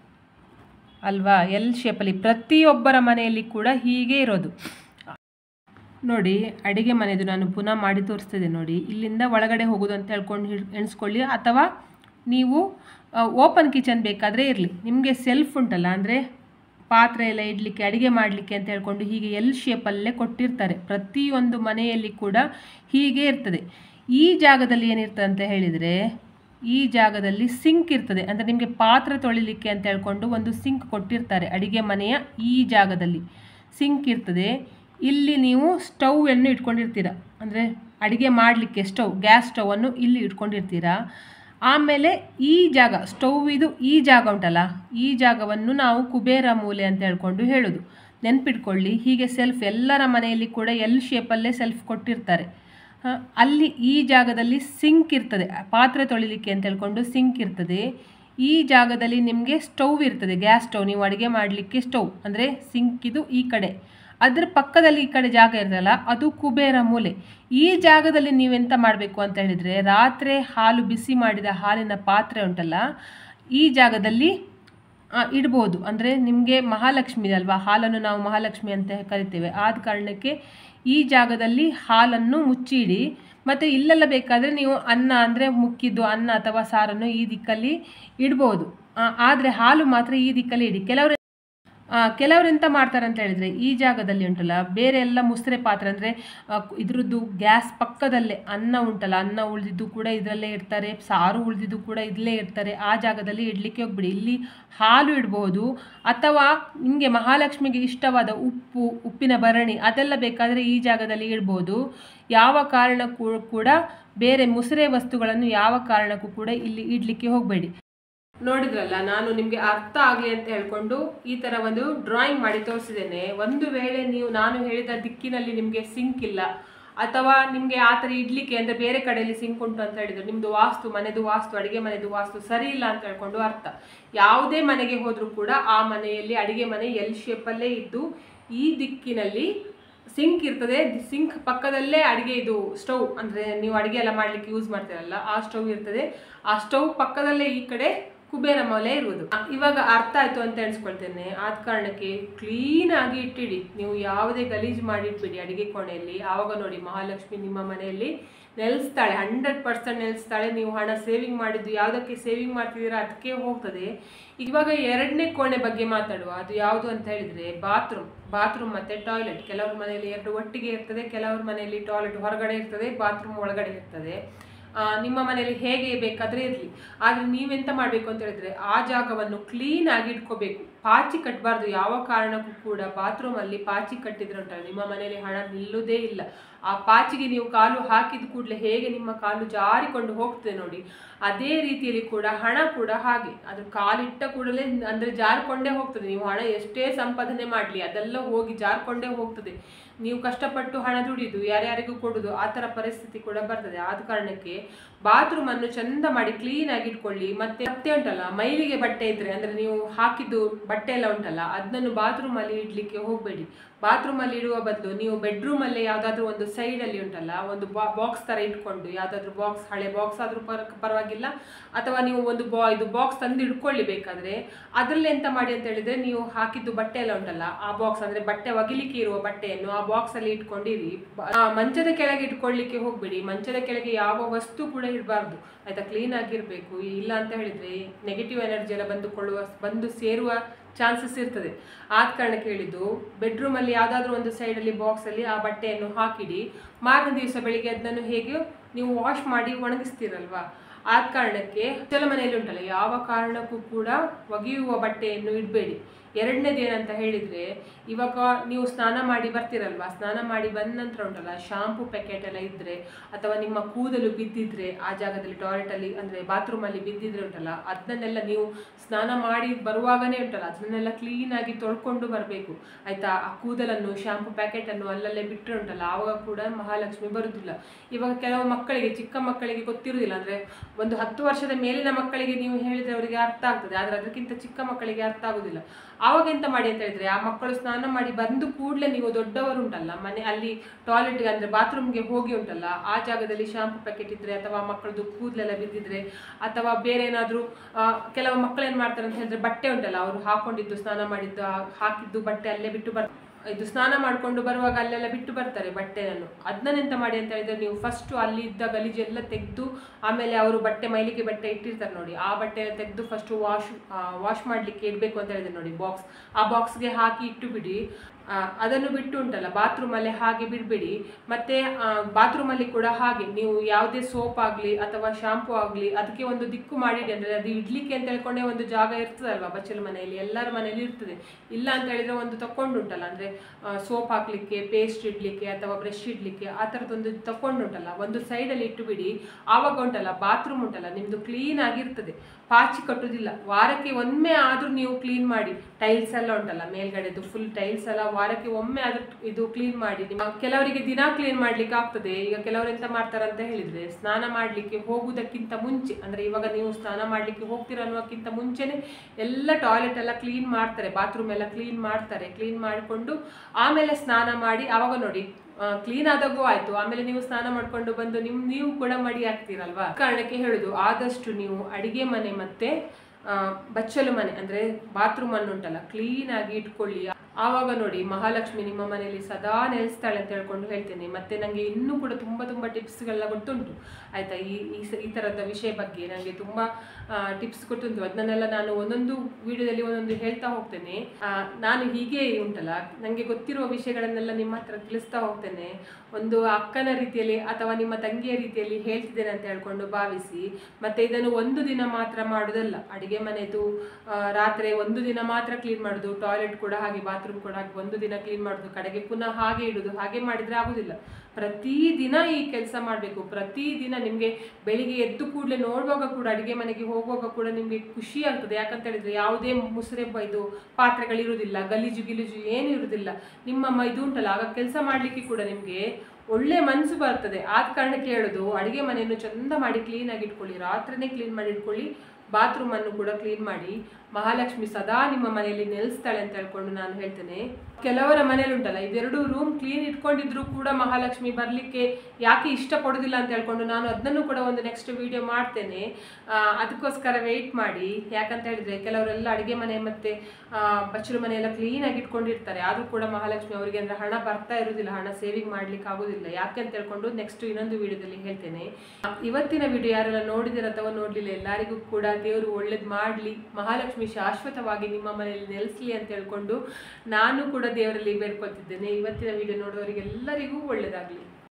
ಅಲ್ವಾ, ಎಲ್ ಶೇಪಲ್ಲಿ ಪ್ರತಿಯೊಬ್ಬರ ಮನೆಯಲ್ಲಿ ಕೂಡ ಹೀಗೆ ಇರೋದು ನೋಡಿ. ಅಡಿಗೆ ಮನೆದು ನಾನು ಪುನಃ ಮಾಡಿ ತೋರಿಸ್ತಿದ್ದೆ ನೋಡಿ, ಇಲ್ಲಿಂದ ಒಳಗಡೆ ಹೋಗೋದು ಅಂತ ಹೇಳ್ಕೊಂಡು ಎಣಿಸ್ಕೊಳ್ಳಿ. ಅಥವಾ ನೀವು ಓಪನ್ ಕಿಚನ್ ಬೇಕಾದರೆ ಇರಲಿ, ನಿಮಗೆ ಸೆಲ್ಫ್ ಉಂಟಲ್ಲ ಅಂದರೆ ಪಾತ್ರೆ ಎಲ್ಲ ಇಡಲಿಕ್ಕೆ ಅಡಿಗೆ ಮಾಡಲಿಕ್ಕೆ ಅಂತ ಹೇಳ್ಕೊಂಡು ಹೀಗೆ ಎಲ್ ಶೇಪಲ್ಲೇ ಕೊಟ್ಟಿರ್ತಾರೆ. ಪ್ರತಿಯೊಂದು ಮನೆಯಲ್ಲಿ ಕೂಡ ಹೀಗೆ ಇರ್ತದೆ. ಈ ಜಾಗದಲ್ಲಿ ಏನಿರ್ತದೆ ಅಂತ ಹೇಳಿದರೆ, ಈ ಜಾಗದಲ್ಲಿ ಸಿಂಕ್ ಇರ್ತದೆ. ಅಂದರೆ ನಿಮಗೆ ಪಾತ್ರೆ ತೊಳಿಲಿಕ್ಕೆ ಅಂತ ಹೇಳ್ಕೊಂಡು ಒಂದು ಸಿಂಕ್ ಕೊಟ್ಟಿರ್ತಾರೆ. ಅಡಿಗೆ ಮನೆಯ ಈ ಜಾಗದಲ್ಲಿ ಸಿಂಕ್ ಇರ್ತದೆ. ಇಲ್ಲಿ ನೀವು ಸ್ಟವನ್ನು ಇಟ್ಕೊಂಡಿರ್ತೀರ, ಅಂದರೆ ಅಡಿಗೆ ಮಾಡಲಿಕ್ಕೆ ಸ್ಟವ್ ಗ್ಯಾಸ್ ಸ್ಟವನ್ನು ಇಲ್ಲಿ ಇಟ್ಕೊಂಡಿರ್ತೀರಾ. ಆಮೇಲೆ ಈ ಜಾಗ ಸ್ಟವ್ ಇದು ಈ ಜಾಗ ಉಂಟಲ್ಲ, ಈ ಜಾಗವನ್ನು ನಾವು ಕುಬೇರ ಮೂಲೆ ಅಂತ ಹೇಳ್ಕೊಂಡು ಹೇಳೋದು. ನೆನ್ಪಿಟ್ಕೊಳ್ಳಿ, ಹೀಗೆ ಸೆಲ್ಫ್ ಎಲ್ಲರ ಮನೆಯಲ್ಲಿ ಕೂಡ ಎಲ್ ಶೇಪಲ್ಲೇ ಸೆಲ್ಫ್ ಕೊಟ್ಟಿರ್ತಾರೆ. ಅಲ್ಲಿ ಈ ಜಾಗದಲ್ಲಿ ಸಿಂಕ್ ಇರ್ತದೆ, ಪಾತ್ರೆ ತೊಳಿಲಿಕ್ಕೆ ಅಂತ ಹೇಳ್ಕೊಂಡು ಸಿಂಕ್ ಇರ್ತದೆ. ಈ ಜಾಗದಲ್ಲಿ ನಿಮಗೆ ಸ್ಟವ್ ಇರ್ತದೆ, ಗ್ಯಾಸ್ ಸ್ಟವ್, ನೀವು ಅಡುಗೆ ಮಾಡಲಿಕ್ಕೆ ಸ್ಟವ್ ಅಂದರೆ ಸಿಂಕ್ ಇದು ಈ ಕಡೆ. ಅದರ ಪಕ್ಕದಲ್ಲಿ ಈ ಕಡೆ ಜಾಗ ಇರ್ತಲ್ಲ ಅದು ಕುಬೇರ ಮೂಲೆ. ಈ ಜಾಗದಲ್ಲಿ ನೀವೆಂತ ಮಾಡಬೇಕು ಅಂತ ಹೇಳಿದರೆ, ರಾತ್ರಿ ಹಾಲು ಬಿಸಿ ಮಾಡಿದ ಹಾಲಿನ ಪಾತ್ರೆ ಉಂಟಲ್ಲ ಈ ಜಾಗದಲ್ಲಿ ಇಡ್ಬೋದು. ಅಂದರೆ ನಿಮಗೆ ಮಹಾಲಕ್ಷ್ಮಿ ಅಲ್ವಾ, ಹಾಲನ್ನು ನಾವು ಮಹಾಲಕ್ಷ್ಮಿ ಅಂತ ಕರಿತೇವೆ. ಆದ ಕಾರಣಕ್ಕೆ ಈ ಜಾಗದಲ್ಲಿ ಹಾಲನ್ನು ಮುಚ್ಚಿಡಿ. ಮತ್ತು ಇಲ್ಲೆಲ್ಲ ಬೇಕಾದರೆ ನೀವು ಅನ್ನ ಅಂದರೆ ಮುಕ್ಕಿದ್ದು ಅನ್ನ ಅಥವಾ ಸಾರನ್ನು ಈ ದಿಕ್ಕಲ್ಲಿ ಇಡ್ಬೋದು. ಆದರೆ ಹಾಲು ಮಾತ್ರ ಈ ದಿಕ್ಕಲ್ಲಿ ಇಡಿ. ಕೆಲವರು ಕೆಲವರು ಎಂತ ಮಾಡ್ತಾರೆ ಅಂತ ಹೇಳಿದರೆ, ಈ ಜಾಗದಲ್ಲಿ ಉಂಟಲ್ಲ ಬೇರೆ ಎಲ್ಲ ಮುಸ್ರೆ ಪಾತ್ರೆ ಅಂದರೆ ಇದ್ರದ್ದು ಗ್ಯಾಸ್ ಪಕ್ಕದಲ್ಲೇ ಅನ್ನ ಉಂಟಲ್ಲ, ಅನ್ನ ಉಳಿದಿದ್ದು ಕೂಡ ಇದರಲ್ಲೇ ಇಡ್ತಾರೆ, ಸಾರು ಉಳಿದಿದ್ದು ಕೂಡ ಇಲ್ಲೇ ಇಡ್ತಾರೆ. ಆ ಜಾಗದಲ್ಲಿ ಇಡಲಿಕ್ಕೆ ಹೋಗ್ಬಿಡಿ. ಇಲ್ಲಿ ಹಾಲು ಇಡ್ಬೋದು, ಅಥವಾ ನಿಮಗೆ ಮಹಾಲಕ್ಷ್ಮಿಗೆ ಇಷ್ಟವಾದ ಉಪ್ಪು, ಉಪ್ಪಿನ ಭರಣಿ ಅದೆಲ್ಲ ಬೇಕಾದರೆ ಈ ಜಾಗದಲ್ಲಿ ಇಡ್ಬೋದು. ಯಾವ ಕಾರಣಕ್ಕೂ ಕೂಡ ಬೇರೆ ಮುಸ್ರೆ ವಸ್ತುಗಳನ್ನು ಯಾವ ಕಾರಣಕ್ಕೂ ಕೂಡ ಇಲ್ಲಿ ಇಡಲಿಕ್ಕೆ ಹೋಗಬೇಡಿ. ನೋಡಿದ್ರಲ್ಲ, ನಾನು ನಿಮಗೆ ಅರ್ಥ ಆಗಲಿ ಅಂತ ಹೇಳ್ಕೊಂಡು ಈ ಥರ ಒಂದು ಡ್ರಾಯಿಂಗ್ ಮಾಡಿ ತೋರಿಸಿದ್ದೇನೆ. ಒಂದು ವೇಳೆ ನೀವು ನಾನು ಹೇಳಿದ ದಿಕ್ಕಿನಲ್ಲಿ ನಿಮಗೆ ಸಿಂಕ್ ಇಲ್ಲ, ಅಥವಾ ನಿಮಗೆ ಆ ಥರ ಇಡ್ಲಿಕ್ಕೆ ಅಂದರೆ ಬೇರೆ ಕಡೆಯಲ್ಲಿ ಸಿಂಕ್ ಉಂಟು ಅಂತ ಹೇಳಿದ್ರು, ನಿಮ್ಮದು ವಾಸ್ತು, ಮನೆದು ವಾಸ್ತು, ಅಡುಗೆ ಮನೆದು ವಾಸ್ತು ಸರಿ ಇಲ್ಲ ಅಂತ ಹೇಳ್ಕೊಂಡು ಅರ್ಥ. ಯಾವುದೇ ಮನೆಗೆ ಹೋದರೂ ಕೂಡ ಆ ಮನೆಯಲ್ಲಿ ಅಡುಗೆ ಮನೆ ಎಲ್ ಶೇಪಲ್ಲೇ ಇದ್ದು ಈ ದಿಕ್ಕಿನಲ್ಲಿ ಸಿಂಕ್ ಇರ್ತದೆ. ಸಿಂಕ್ ಪಕ್ಕದಲ್ಲೇ ಅಡುಗೆ ಇದು ಸ್ಟವ್ ಅಂದರೆ ನೀವು ಅಡುಗೆ ಎಲ್ಲ ಮಾಡಲಿಕ್ಕೆ ಯೂಸ್ ಮಾಡ್ತೀರಲ್ಲ ಆ ಸ್ಟವ್ ಇರ್ತದೆ. ಆ ಸ್ಟವ್ ಪಕ್ಕದಲ್ಲೇ ಈ ಕಡೆ ಕುಬೇರ ಮೂಲೆ ಇರುವುದು. ಇವಾಗ ಅರ್ಥ ಆಯ್ತು ಅಂತ ಎಣಿಸ್ಕೊಳ್ತೇನೆ. ಆದ ಕಾರಣಕ್ಕೆ ಕ್ಲೀನ್ ಆಗಿ ಇಟ್ಟಿಡಿ, ನೀವು ಯಾವುದೇ ಗಲೀಜು ಮಾಡಿ ಇಟ್ಬಿಡಿ ಅಡಿಗೆ ಕೋಣೆಯಲ್ಲಿ. ಆವಾಗ ನೋಡಿ ಮಹಾಲಕ್ಷ್ಮಿ ನಿಮ್ಮ ಮನೆಯಲ್ಲಿ ನೆಲೆಸ್ತಾಳೆ, ಹಂಡ್ರೆಡ್ ಪರ್ಸೆಂಟ್ ನೆಲೆಸ್ತಾಳೆ. ನೀವು ಹಣ ಸೇವಿಂಗ್ ಮಾಡಿದ್ದು ಯಾವುದಕ್ಕೆ ಸೇವಿಂಗ್ ಮಾಡ್ತಿದ್ದೀರಾ ಅದಕ್ಕೆ ಹೋಗ್ತದೆ. ಇವಾಗ ಎರಡನೇ ಕೋಣೆ ಬಗ್ಗೆ ಮಾತಾಡುವ. ಅದು ಯಾವುದು ಅಂತ ಹೇಳಿದರೆ ಬಾತ್ರೂಮ್. ಬಾತ್ರೂಮ್ ಮತ್ತು ಟಾಯ್ಲೆಟ್. ಕೆಲವ್ರ ಮನೆಯಲ್ಲಿ ಎರಡು ಒಟ್ಟಿಗೆ ಇರ್ತದೆ, ಕೆಲವ್ರ ಮನೆಯಲ್ಲಿ ಟಾಯ್ಲೆಟ್ ಹೊರಗಡೆ ಇರ್ತದೆ, ಬಾತ್ರೂಮ್ ಒಳಗಡೆ ಇರ್ತದೆ. ನಿಮ್ಮ ಮನೆಯಲ್ಲಿ ಹೇಗೆ ಬೇಕಾದರೆ ಇರಲಿ. ಆದರೆ ನೀವೆಂತ ಮಾಡಬೇಕು ಅಂತ ಹೇಳಿದರೆ ಆ ಜಾಗವನ್ನು ಕ್ಲೀನ್ ಆಗಿ ಇಟ್ಕೋಬೇಕು. ಪಾಚಿ ಕಟ್ಟಬಾರ್ದು ಯಾವ ಕಾರಣಕ್ಕೂ ಕೂಡ. ಬಾತ್ರೂಮಲ್ಲಿ ಪಾಚಿ ಕಟ್ಟಿದ್ರೆ ಉಂಟಲ್ಲ ನಿಮ್ಮ ಮನೆಯಲ್ಲಿ ಹಣ ನಿಲ್ಲುವುದೇ ಇಲ್ಲ. ಆ ಪಾಚಿಗೆ ನೀವು ಕಾಲು ಹಾಕಿದ ಕೂಡಲೇ ಹೇಗೆ ನಿಮ್ಮ ಕಾಲು ಜಾರಿಕೊಂಡು ಹೋಗ್ತದೆ ನೋಡಿ, ಅದೇ ರೀತಿಯಲ್ಲಿ ಕೂಡ ಹಣ ಕೂಡ ಹಾಗೆ. ಅದು ಕಾಲಿಟ್ಟ ಕೂಡಲೇ ಅಂದರೆ ಜಾರಿಕೊಂಡೇ ಹೋಗ್ತದೆ. ನೀವು ಹಣ ಎಷ್ಟೇ ಸಂಪಾದನೆ ಮಾಡಲಿ ಅದೆಲ್ಲ ಹೋಗಿ ಜಾರಿಕೊಂಡೇ ಹೋಗ್ತದೆ. ನೀವು ಕಷ್ಟಪಟ್ಟು ಹಣ ದುಡಿದು ಯಾರ್ಯಾರಿಗೂ ಕೊಡೋದು ಆ ಥರ ಪರಿಸ್ಥಿತಿ ಕೂಡ ಬರ್ತದೆ. ಆದ ಕಾರಣಕ್ಕೆ ಬಾತ್ರೂಮನ್ನು ಚಂದ ಮಾಡಿ ಕ್ಲೀನ್ ಆಗಿ ಇಟ್ಕೊಳ್ಳಿ. ಮತ್ತೆ ಮತ್ತೆ ಉಂಟಲ್ಲ ಮೈಲಿಗೆ ಬಟ್ಟೆ ಇದ್ರೆ ಅಂದರೆ ನೀವು ಹಾಕಿದ್ದು ಬಟ್ಟೆ ಎಲ್ಲ ಉಂಟಲ್ಲ ಅದನ್ನು ಬಾತ್ರೂಮಲ್ಲಿ ಇಡಲಿಕ್ಕೆ ಹೋಗಬೇಡಿ. ಬಾತ್ರೂಮಲ್ಲಿ ಇಡುವ ಬದಲು ನೀವು ಬೆಡ್ರೂಮಲ್ಲೇ ಯಾವುದಾದ್ರೂ ಒಂದು ಸೈಡಲ್ಲಿ ಉಂಟಲ್ಲ ಒಂದು ಬಾಕ್ಸ್ ಥರ ಇಟ್ಕೊಂಡು, ಯಾವುದಾದ್ರೂ ಬಾಕ್ಸ್, ಹಳೆ ಬಾಕ್ಸ್ ಆದರೂ ಪರ ಪರವಾಗಿಲ್ಲ, ಅಥವಾ ನೀವು ಒಂದು ಬಾ ಇದು ಬಾಕ್ಸ್ ತಂದು ಇಟ್ಕೊಳ್ಳಿ ಬೇಕಾದರೆ. ಅದರಲ್ಲಿ ಎಂತ ಮಾಡಿ ಅಂತ ಹೇಳಿದರೆ ನೀವು ಹಾಕಿದ್ದು ಬಟ್ಟೆ ಎಲ್ಲ ಉಂಟಲ್ಲ ಆ ಬಾಕ್ಸ್ ಅಂದರೆ ಬಟ್ಟೆ ಒಗಿಲಿಕ್ಕೆ ಇರುವ ಬಟ್ಟೆಯನ್ನು ಆ ಬಾಕ್ಸಲ್ಲಿ ಇಟ್ಕೊಂಡಿರಿ. ಮಂಚದ ಕೆಳಗೆ ಇಟ್ಕೊಳ್ಳಿಕ್ಕೆ ಹೋಗಬೇಡಿ. ಮಂಚದ ಕೆಳಗೆ ಯಾವ ವಸ್ತು ಕೂಡ ಇಡಬಾರ್ದು ಆಯಿತಾ. ಕ್ಲೀನ್ ಆಗಿರಬೇಕು. ಇಲ್ಲ ಅಂತ ಹೇಳಿದರೆ ನೆಗೆಟಿವ್ ಎನರ್ಜಿ ಎಲ್ಲ ಬಂದುಕೊಳ್ಳುವ ಬಂದು ಸೇರುವ ಚಾನ್ಸಸ್ ಇರ್ತದೆ. ಆದ ಕಾರಣಕ್ಕೆ ಹೇಳಿದ್ದು ಬೆಡ್ರೂಮಲ್ಲಿ ಯಾವುದಾದ್ರೂ ಒಂದು ಸೈಡಲ್ಲಿ ಬಾಕ್ಸಲ್ಲಿ ಆ ಬಟ್ಟೆಯನ್ನು ಹಾಕಿಡಿ. ಮಾರನೇ ದಿವಸ ಬೆಳಿಗ್ಗೆ ಅದನ್ನು ಹೇಗೆ ನೀವು ವಾಶ್ ಮಾಡಿ ಒಣಗಿಸ್ತೀರಲ್ವಾ, ಆದ ಕಾರಣಕ್ಕೆ ಕೆಲ ಮನೆಯಲ್ಲಿ ಉಂಟಲ್ಲ ಯಾವ ಕಾರಣಕ್ಕೂ ಕೂಡ ಒಗೆಯುವ ಬಟ್ಟೆಯನ್ನು ಇಡಬೇಡಿ. ಎರಡನೇದು ಏನಂತ ಹೇಳಿದರೆ, ಇವಾಗ ನೀವು ಸ್ನಾನ ಮಾಡಿ ಬರ್ತೀರಲ್ವ, ಸ್ನಾನ ಮಾಡಿ ಬಂದ ನಂತರ ಉಂಟಲ್ಲ ಶಾಂಪೂ ಪ್ಯಾಕೆಟ್ ಎಲ್ಲ ಇದ್ದರೆ ಅಥವಾ ನಿಮ್ಮ ಕೂದಲು ಬಿದ್ದಿದ್ರೆ ಆ ಜಾಗದಲ್ಲಿ ಟಾಯ್ಲೆಟಲ್ಲಿ ಅಂದರೆ ಬಾತ್ರೂಮಲ್ಲಿ ಬಿದ್ದಿದ್ರೆ ಉಂಟಲ್ಲ ಅದನ್ನೆಲ್ಲ ನೀವು ಸ್ನಾನ ಮಾಡಿ ಬರುವಾಗನೇ ಉಂಟಲ್ಲ ಅದನ್ನೆಲ್ಲ ಕ್ಲೀನಾಗಿ ತೊಳ್ಕೊಂಡು ಬರಬೇಕು ಆಯಿತಾ. ಆ ಕೂದಲನ್ನು ಶಾಂಪೂ ಪ್ಯಾಕೆಟನ್ನು ಅಲ್ಲಲ್ಲೇ ಬಿಟ್ಟರೆ ಉಂಟಲ್ಲ ಆವಾಗ ಕೂಡ ಮಹಾಲಕ್ಷ್ಮಿ ಬರುವುದಿಲ್ಲ. ಇವಾಗ ಕೆಲವು ಮಕ್ಕಳಿಗೆ, ಚಿಕ್ಕ ಮಕ್ಕಳಿಗೆ ಗೊತ್ತಿರುವುದಿಲ್ಲ, ಅಂದರೆ ಒಂದು ಹತ್ತು ವರ್ಷದ ಮೇಲಿನ ಮಕ್ಕಳಿಗೆ ನೀವು ಹೇಳಿದರೆ ಅವರಿಗೆ ಅರ್ಥ ಆಗ್ತದೆ, ಆದರೆ ಅದಕ್ಕಿಂತ ಚಿಕ್ಕ ಮಕ್ಕಳಿಗೆ ಅರ್ಥ ಆಗೋದಿಲ್ಲ. ಆವಾಗ ಎಂತ ಮಾಡಿ ಅಂತ ಹೇಳಿದರೆ ಆ ಮಕ್ಕಳು ಸ್ನಾನ ಮಾಡಿ ಬಂದು ಕೂಡಲೇ ನೀವು ದೊಡ್ಡವರು ಉಂಟಲ್ಲ ಮನೆ ಅಲ್ಲಿ ಟಾಯ್ಲೆಟ್ಗೆ ಅಂದರೆ ಬಾತ್ರೂಮ್ಗೆ ಹೋಗಿ ಉಂಟಲ್ಲ ಆ ಜಾಗದಲ್ಲಿ ಶಾಂಪೂ ಪ್ಯಾಕೆಟ್ ಇದ್ದರೆ ಅಥವಾ ಮಕ್ಕಳದು ಕೂದಲೆಲ್ಲ ಬಿದ್ದಿದ್ರೆ ಅಥವಾ ಬೇರೆ ಏನಾದರೂ ಕೆಲವು ಮಕ್ಕಳು ಏನು ಮಾಡ್ತಾರೆ ಅಂತ ಹೇಳಿದ್ರೆ ಬಟ್ಟೆ ಉಂಟಲ್ಲ ಅವರು ಹಾಕೊಂಡಿದ್ದು ಸ್ನಾನ ಮಾಡಿದ್ದು ಹಾಕಿದ್ದು ಬಟ್ಟೆ ಅಲ್ಲೇ ಬಿಟ್ಟು ಬರ್ ಇದು ಸ್ನಾನ ಮಾಡಿಕೊಂಡು ಬರುವಾಗ ಅಲ್ಲೆಲ್ಲ ಬಿಟ್ಟು ಬರ್ತಾರೆ ಬಟ್ಟೆಯನ್ನು. ಅದನ್ನೆಂತ ಮಾಡಿ ಅಂತ ಹೇಳಿದರೆ ನೀವು ಫಸ್ಟು ಅಲ್ಲಿ ಇದ್ದ ಗಲೀಜೆಲ್ಲ ತೆಗೆದು ಆಮೇಲೆ ಅವರು ಬಟ್ಟೆ ಮೈಲಿಗೆ ಬಟ್ಟೆ ಇಟ್ಟಿರ್ತಾರೆ ನೋಡಿ ಆ ಬಟ್ಟೆ ತೆಗೆದು ಫಸ್ಟು ವಾಶ್ ವಾಶ್ ಮಾಡಲಿಕ್ಕೆ ಇಡಬೇಕು ಅಂತ ಹೇಳಿದ್ರೆ ನೋಡಿ ಬಾಕ್ಸ್, ಆ ಬಾಕ್ಸ್ಗೆ ಹಾಕಿ ಇಟ್ಟು ಬಿಡಿ. ಅದನ್ನು ಬಿಟ್ಟು ಉಂಟಲ್ಲ ಬಾತ್ರೂಮಲ್ಲೇ ಹಾಗೆ ಬಿಡಬೇಡಿ. ಮತ್ತು ಬಾತ್ರೂಮಲ್ಲಿ ಕೂಡ ಹಾಗೆ ನೀವು ಯಾವುದೇ ಸೋಪ್ ಆಗಲಿ ಅಥವಾ ಶಾಂಪೂ ಆಗಲಿ ಅದಕ್ಕೆ ಒಂದು ದಿಕ್ಕು ಮಾಡಿಡಿ. ಅಂದರೆ ಅದು ಇಡ್ಲಿಕ್ಕೆ ಅಂತ ಹೇಳ್ಕೊಂಡೇ ಒಂದು ಜಾಗ ಇರ್ತದಲ್ವ ಬಚ್ಚಲು ಮನೆಯಲ್ಲಿ, ಎಲ್ಲರ ಮನೆಯಲ್ಲಿ ಇರ್ತದೆ. ಇಲ್ಲ ಅಂತ ಹೇಳಿದರೆ ಒಂದು ತಗೊಂಡುಂಟಲ್ಲ ಅಂದರೆ ಸೋಪ್ ಹಾಕಲಿಕ್ಕೆ, ಪೇಸ್ಟ್ ಇಡಲಿಕ್ಕೆ ಅಥವಾ ಬ್ರಷ್ ಇಡಲಿಕ್ಕೆ ಆ ಥರದ್ದೊಂದು ತಗೊಂಡುಂಟಲ್ಲ ಒಂದು ಸೈಡಲ್ಲಿ ಇಟ್ಟು ಬಿಡಿ. ಆವಾಗ ಉಂಟಲ್ಲ ಬಾತ್ರೂಮ್ ಉಂಟಲ್ಲ ನಿಮ್ಮದು ಕ್ಲೀನ್ ಆಗಿರ್ತದೆ, ಪಾಚಿ ಕಟ್ಟುವುದಿಲ್ಲ. ವಾರಕ್ಕೆ ಒಮ್ಮೆ ಆದರೂ ನೀವು ಕ್ಲೀನ್ ಮಾಡಿ. ಟೈಲ್ಸ್ ಎಲ್ಲ ಉಂಟಲ್ಲ ಮೇಲ್ಗಡೆದು ಫುಲ್ ಟೈಲ್ಸ್ ಎಲ್ಲ ವಾರಕ್ಕೆ ಒಮ್ಮೆ ಆದರೂ ಇದು ಕ್ಲೀನ್ ಮಾಡಿ. ನಿಮ್ಮ ಕೆಲವರಿಗೆ ದಿನ ಕ್ಲೀನ್ ಮಾಡ್ಲಿಕ್ಕೆ ಆಗ್ತದೆ. ಈಗ ಕೆಲವರು ಎಂತ ಮಾಡ್ತಾರೆ ಅಂತ ಹೇಳಿದ್ರೆ ಸ್ನಾನ ಮಾಡಲಿಕ್ಕೆ ಹೋಗುವುದಕ್ಕಿಂತ ಮುಂಚೆ ಅಂದರೆ ಇವಾಗ ನೀವು ಸ್ನಾನ ಮಾಡಲಿಕ್ಕೆ ಹೋಗ್ತೀರ ಅನ್ನೋಕ್ಕಿಂತ ಮುಂಚೆನೆ ಎಲ್ಲ ಟಾಯ್ಲೆಟ್ ಎಲ್ಲ ಕ್ಲೀನ್ ಮಾಡ್ತಾರೆ, ಬಾತ್ರೂಮ್ ಎಲ್ಲ ಕ್ಲೀನ್ ಮಾಡ್ತಾರೆ. ಕ್ಲೀನ್ ಮಾಡಿಕೊಂಡು ಆಮೇಲೆ ಸ್ನಾನ ಮಾಡಿ ಆವಾಗ ನೋಡಿ ಕ್ಲೀನ್ ಆದಾಗೂ ಆಯ್ತು. ಆಮೇಲೆ ನೀವು ಸ್ನಾನ ಮಾಡ್ಕೊಂಡು ಬಂದು ನಿಮ್ ನೀವು ಕೂಡ ಮಡಿ ಆಗ್ತೀರಲ್ವಾ. ಕಾರಣಕ್ಕೆ ಹೇಳುದು ಆದಷ್ಟು ನೀವು ಅಡಿಗೆ ಮನೆ ಮತ್ತೆ ಬಚ್ಚಲು ಮನೆ ಅಂದ್ರೆ ಬಾತ್ರೂಮ್ ಅನ್ನು ಉಂಟಲ್ಲ ಕ್ಲೀನ್ ಆಗಿ ಇಟ್ಕೊಳ್ಳಿ. ಆವಾಗ ನೋಡಿ ಮಹಾಲಕ್ಷ್ಮಿ ನಿಮ್ಮ ಮನೆಯಲ್ಲಿ ಸದಾ ನೆಲೆಸ್ತಾಳೆ ಅಂತ ಹೇಳ್ಕೊಂಡು ಹೇಳ್ತೇನೆ. ಮತ್ತು ನನಗೆ ಇನ್ನೂ ಕೂಡ ತುಂಬ ತುಂಬ ಟಿಪ್ಸ್ಗಳನ್ನ ಗೊತ್ತುಂಟು ಆಯಿತಾ. ಈ ಈ ಥರದ ವಿಷಯ ಬಗ್ಗೆ ನನಗೆ ತುಂಬ ಟಿಪ್ಸ್ ಗೊತ್ತುಂಟು. ಅದನ್ನೆಲ್ಲ ನಾನು ಒಂದೊಂದು ವಿಡಿಯೋದಲ್ಲಿ ಒಂದೊಂದು ಹೇಳ್ತಾ ಹೋಗ್ತೇನೆ. ನಾನು ಹೀಗೆ ಉಂಟಲ್ಲ, ನನಗೆ ಗೊತ್ತಿರುವ ವಿಷಯಗಳನ್ನೆಲ್ಲ ನಿಮ್ಮ ಹತ್ರ ತಿಳಿಸ್ತಾ ಹೋಗ್ತೇನೆ. ಒಂದು ಅಕ್ಕನ ರೀತಿಯಲ್ಲಿ ಅಥವಾ ನಿಮ್ಮ ತಂಗಿಯ ರೀತಿಯಲ್ಲಿ ಹೇಳ್ತಿದ್ದೇನೆ ಅಂತ ಹೇಳ್ಕೊಂಡು ಭಾವಿಸಿ. ಮತ್ತು ಇದನ್ನು ಒಂದು ದಿನ ಮಾತ್ರ ಮಾಡೋದಲ್ಲ, ಅಡುಗೆ ಮನೆದು ರಾತ್ರಿ ಒಂದು ದಿನ ಮಾತ್ರ ಕ್ಲೀನ್ ಮಾಡೋದು, ಟಾಯ್ಲೆಟ್ ಕೂಡ ಹಾಗೆ, ಬಾತ್ರೂಮ್ ಕೂಡ ಹಾಗೆ ಒಂದು ದಿನ ಕ್ಲೀನ್ ಮಾಡೋದು, ಕಡೆಗೆ ಪುನಃ ಹಾಗೆ ಇಡೋದು. ಹಾಗೆ ಮಾಡಿದರೆ ಆಗೋದಿಲ್ಲ. ಪ್ರತಿದಿನ ಈ ಕೆಲಸ ಮಾಡಬೇಕು. ಪ್ರತಿದಿನ ನಿಮಗೆ ಬೆಳಿಗ್ಗೆ ಎದ್ದು ಕೂಡಲೇ ನೋಡುವಾಗ ಕೂಡ, ಅಡುಗೆ ಮನೆಗೆ ಹೋಗುವಾಗ ಕೂಡ ನಿಮಗೆ ಖುಷಿ ಆಗ್ತದೆ. ಯಾಕಂತ ಹೇಳಿದರೆ ಯಾವುದೇ ಮುಸುರೆ ಇದು ಪಾತ್ರೆಗಳಿರುವುದಿಲ್ಲ, ಗಲೀಜು ಗಿಲೀಜು ಏನೂ ಇರುವುದಿಲ್ಲ. ನಿಮ್ಮ ಇದು ಉಂಟಲ್ಲ, ಆಗ ಕೆಲಸ ಮಾಡಲಿಕ್ಕೆ ಕೂಡ ನಿಮಗೆ ಒಳ್ಳೆ ಮನಸ್ಸು ಬರ್ತದೆ. ಆದ ಕಾರಣಕ್ಕೆ ಹೇಳೋದು, ಅಡುಗೆ ಮನೆಯನ್ನು ಚಂದ ಮಾಡಿ ಕ್ಲೀನಾಗಿ ಇಟ್ಕೊಳ್ಳಿ, ರಾತ್ರಿನೇ ಕ್ಲೀನ್ ಮಾಡಿ ಇಟ್ಕೊಳ್ಳಿ. ಬಾತ್ರೂಮನ್ನು ಕೂಡ ಕ್ಲೀನ್ ಮಾಡಿ. ಮಹಾಲಕ್ಷ್ಮಿ ಸದಾ ನಿಮ್ಮ ಮನೆಯಲ್ಲಿ ನೆಲೆಸ್ತಾಳೆ ಅಂತ ಹೇಳ್ಕೊಂಡು ನಾನು ಹೇಳ್ತೇನೆ. ಕೆಲವರ ಮನೇಲಿ ಉಂಟಲ್ಲ, ಇದೆರಡು ರೂಮ್ ಕ್ಲೀನ್ ಇಟ್ಕೊಂಡಿದ್ರು ಕೂಡ ಮಹಾಲಕ್ಷ್ಮಿ ಬರಲಿಕ್ಕೆ ಯಾಕೆ ಇಷ್ಟಪಡೋದಿಲ್ಲ ಅಂತ ಹೇಳ್ಕೊಂಡು ನಾನು ಅದನ್ನು ಕೂಡ ಒಂದು ನೆಕ್ಸ್ಟ್ ವಿಡಿಯೋ ಮಾಡ್ತೇನೆ. ಅದಕ್ಕೋಸ್ಕರ ವೆಯ್ಟ್ ಮಾಡಿ. ಯಾಕಂತ ಹೇಳಿದರೆ ಕೆಲವರೆಲ್ಲ ಅಡುಗೆ ಮನೆ ಮತ್ತು ಬಚ್ಚಲು ಮನೆಯೆಲ್ಲ ಕ್ಲೀನಾಗಿ ಇಟ್ಕೊಂಡಿರ್ತಾರೆ, ಆದರೂ ಕೂಡ ಮಹಾಲಕ್ಷ್ಮಿ ಅವರಿಗೆ ಅಂದರೆ ಹಣ ಬರ್ತಾ ಇರೋದಿಲ್ಲ, ಹಣ ಸೇವಿಂಗ್ ಮಾಡ್ಲಿಕ್ಕೆ ಆಗೋದಿಲ್ಲ. ಯಾಕೆ ಅಂತ ಹೇಳ್ಕೊಂಡು ನೆಕ್ಸ್ಟ್ ಇನ್ನೊಂದು ವಿಡಿಯೋದಲ್ಲಿ ಹೇಳ್ತೇನೆ. ಇವತ್ತಿನ ವಿಡಿಯೋ ಯಾರೆಲ್ಲ ನೋಡಿದಿರ ಅಥವಾ ನೋಡಲಿಲ್ಲ, ಎಲ್ಲರಿಗೂ ಕೂಡ ದೇವರು ಒಳ್ಳೇದು ಮಾಡಲಿ, ಮಹಾಲಕ್ಷ್ಮಿ ಶಾಶ್ವತವಾಗಿ ನಿಮ್ಮ ಮನೆಯಲ್ಲಿ ನೆಲೆಸಲಿ ಅಂತ ಹೇಳ್ಕೊಂಡು ನಾನು ಕೂಡ ದೇವರಲ್ಲಿ ಬೇಡ್ಕೊಳ್ತಿದ್ದೇನೆ. ಇವತ್ತಿನ ವಿಡಿಯೋ ನೋಡೋರಿಗೆಲ್ಲರಿಗೂ ಒಳ್ಳೆಯದಾಗಲಿ.